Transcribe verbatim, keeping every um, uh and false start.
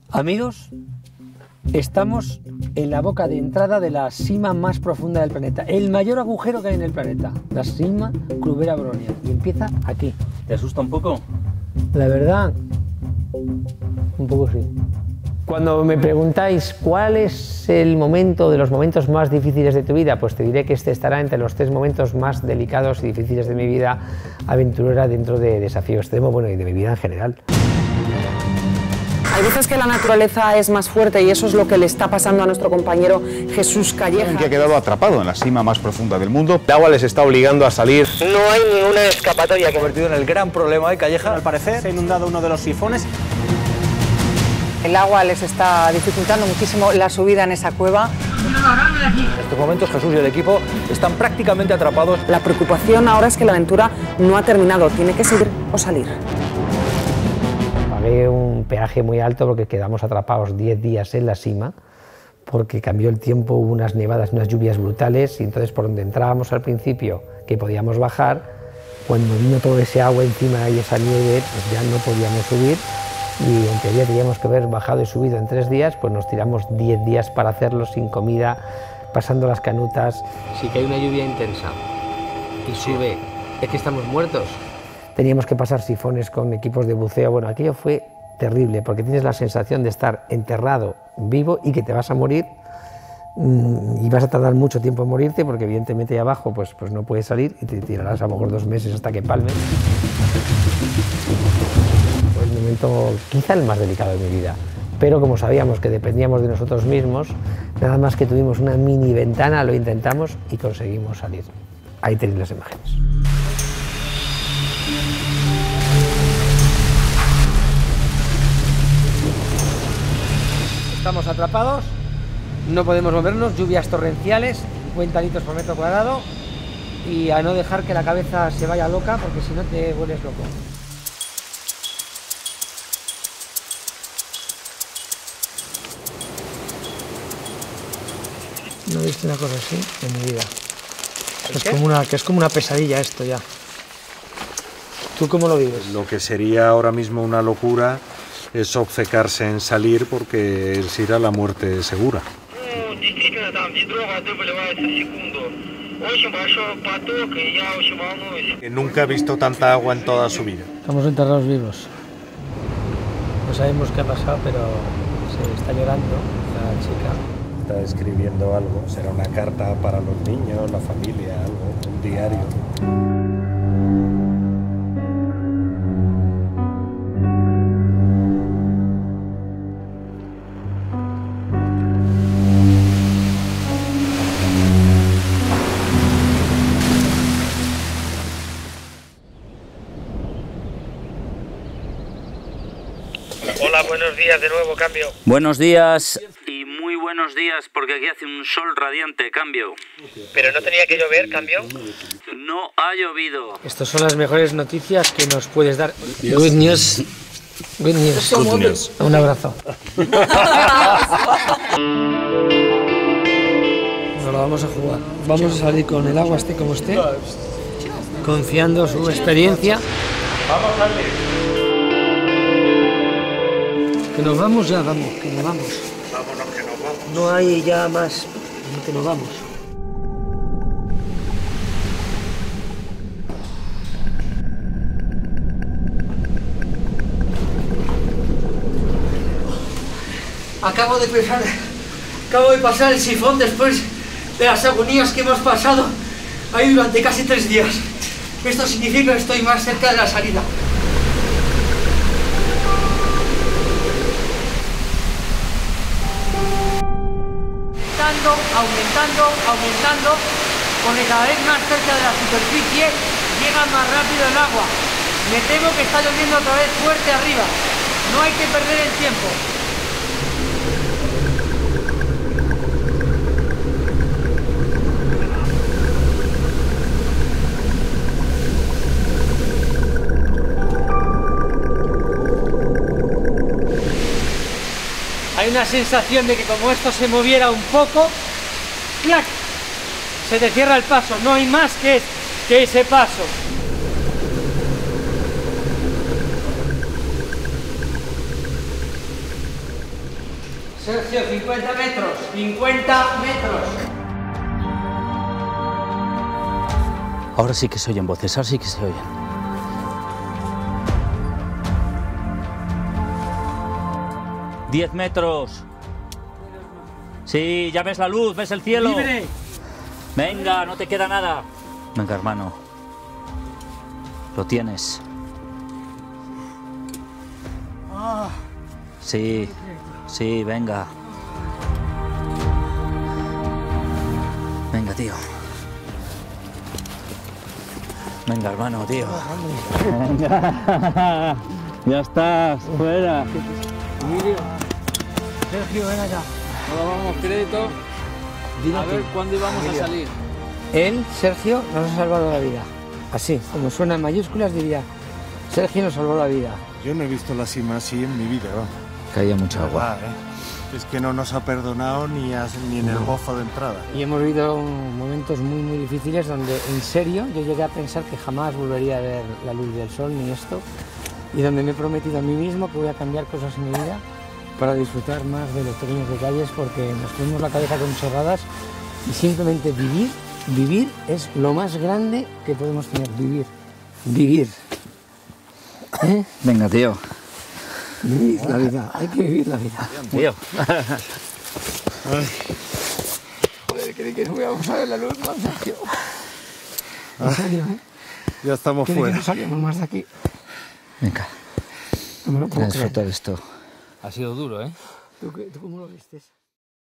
Amigos, estamos en la boca de entrada de la sima más profunda del planeta, el mayor agujero que hay en el planeta, la sima Crubera Bronia, y empieza aquí. ¿Te asusta un poco? La verdad, un poco sí. Cuando me preguntáis cuál es el momento de los momentos más difíciles de tu vida, pues te diré que este estará entre los tres momentos más delicados y difíciles de mi vida aventurera dentro de Desafío Extremo, bueno, y de mi vida en general. Hay veces que la naturaleza es más fuerte y eso es lo que le está pasando a nuestro compañero Jesús Calleja. Que ha quedado atrapado en la cima más profunda del mundo. El agua les está obligando a salir. No hay ninguna escapatoria. Convertido en el gran problema de Calleja. Al parecer se ha inundado uno de los sifones. El agua les está dificultando muchísimo la subida en esa cueva. En estos momentos Jesús y el equipo están prácticamente atrapados. La preocupación ahora es que la aventura no ha terminado. Tiene que seguir o salir. Pagué un peaje muy alto porque quedamos atrapados diez días en la cima, porque cambió el tiempo, hubo unas nevadas, unas lluvias brutales, y entonces por donde entrábamos al principio, que podíamos bajar, cuando vino todo ese agua encima y esa nieve, pues ya no podíamos subir, y en teoría teníamos que haber bajado y subido en tres días, pues nos tiramos diez días para hacerlo sin comida, pasando las canutas. Si que hay una lluvia intensa y sube, es que estamos muertos. Teníamos que pasar sifones con equipos de buceo. Bueno, aquello fue terrible porque tienes la sensación de estar enterrado vivo y que te vas a morir y vas a tardar mucho tiempo en morirte porque evidentemente ahí abajo pues, pues no puedes salir y te tirarás a lo mejor dos meses hasta que palmes. Fue el momento quizá el más delicado de mi vida, pero como sabíamos que dependíamos de nosotros mismos, nada más que tuvimos una mini ventana, lo intentamos y conseguimos salir. Ahí tenéis las imágenes. Estamos atrapados, no podemos movernos, lluvias torrenciales, cincuenta litros por metro cuadrado, y a no dejar que la cabeza se vaya loca porque si no te vuelves loco. No he visto una cosa así en mi vida. Es como una, que es como una pesadilla esto ya. ¿Tú cómo lo vives? Lo que sería ahora mismo una locura es obcecarse en salir porque es ir a la muerte segura. Que nunca ha visto tanta agua en toda su vida. Estamos enterrados vivos. No sabemos qué ha pasado, pero se está llorando la chica. Está escribiendo algo, será una carta para los niños, la familia, algo, un diario. Hola, buenos días de nuevo, Cambio. Buenos días y muy buenos días porque aquí hace un sol radiante, Cambio. ¿Pero no tenía que llover, Cambio? No ha llovido. Estas son las mejores noticias que nos puedes dar. Good news. Good news. Good news. Un abrazo. Nos lo vamos a jugar. Vamos a salir con el agua esté como esté, confiando su experiencia. Vamos a salir. Que nos vamos ya, vamos, que nos vamos. Vámonos que nos vamos. No hay ya más, que nos vamos. Acabo de pasar, acabo de pasar el sifón después de las agonías que hemos pasado ahí durante casi tres días. Esto significa que estoy más cerca de la salida. Aumentando, aumentando, aumentando, porque cada vez más cerca de la superficie llega más rápido el agua. Me temo que está lloviendo otra vez fuerte arriba. No hay que perder el tiempo. Hay una sensación de que como esto se moviera un poco, ¡clac!, se te cierra el paso. No hay más que, que ese paso. Sergio, cincuenta metros, cincuenta metros. Ahora sí que se oyen voces, ahora sí que se oyen. Diez metros. Sí, ya ves la luz, ves el cielo. ¡Libre! Venga, no te queda nada. Venga, hermano. Lo tienes. Sí, sí, venga. Venga, tío. Venga, hermano, tío. Venga. Ya estás, fuera. Sergio, ven acá. No damos crédito. Dile A ver tú. cuándo íbamos a salir. Él, Sergio, nos ha salvado la vida. Así, como suena en mayúsculas, diría, Sergio nos salvó la vida. Yo no he visto la cima así en mi vida, ¿no? Caía mucha agua. Verdad, ¿eh? Es que no nos ha perdonado ni, a- ni en el gozo de entrada. Y hemos vivido momentos muy, muy difíciles donde, en serio, yo llegué a pensar que jamás volvería a ver la luz del sol ni esto. Y donde me he prometido a mí mismo que voy a cambiar cosas en mi vida para disfrutar más de los pequeños detalles, porque nos tenemos la cabeza con chorradas y simplemente vivir, vivir es lo más grande que podemos tener, vivir, vivir. ¿Eh? Venga, tío. Vivir la vida, hay que vivir la vida. Tío. Joder, creí que no íbamos a ver la luz, no, Sergio. En serio, ¿eh? Ya estamos Creí que fuera. no salíamos más de aquí. Venga. No me lo Voy a puedo creer. disfrutar esto. Ha sido duro, ¿eh? ¿Tú, qué- ¿Tú cómo lo vistes?